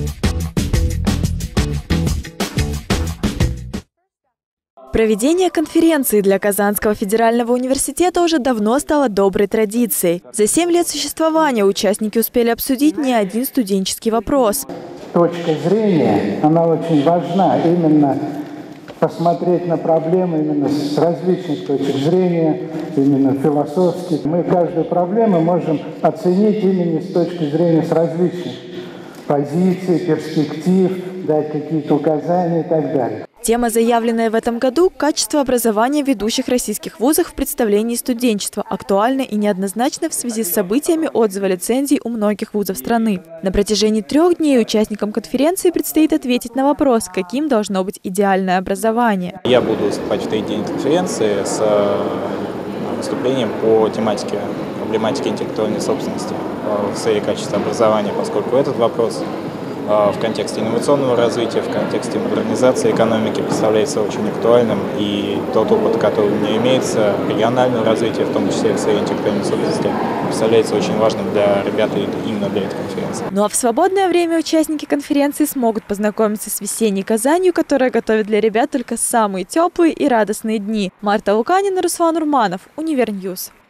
Проведение конференции для Казанского федерального университета уже давно стало доброй традицией. За 7 лет существования участники успели обсудить не один студенческий вопрос. Точка зрения, она очень важна, именно посмотреть на проблемы именно с различных точек зрения, именно философских. Мы каждую проблему можем оценить именно с точки зрения с различных позиций, перспектив, дать какие-то указания и так далее. Тема, заявленная в этом году – качество образования в ведущих российских вузах в представлении студенчества, актуальна и неоднозначна в связи с событиями отзыва лицензий у многих вузов страны. На протяжении 3 дней участникам конференции предстоит ответить на вопрос, каким должно быть идеальное образование. Я буду выступать в 3 день конференции с выступлением по тематике, проблематике интеллектуальной собственности в сфере качества образования, поскольку этот вопрос в контексте инновационного развития, в контексте модернизации экономики представляется очень актуальным, и тот опыт, который у меня имеется, регионального развития, в том числе в сфере интеллектуальной собственности, представляется очень важным для ребят именно для этой конференции. Ну а в свободное время участники конференции смогут познакомиться с весенней Казанью, которая готовит для ребят только самые теплые и радостные дни. Марта Луканина, Руслан Урманов, Универньюз.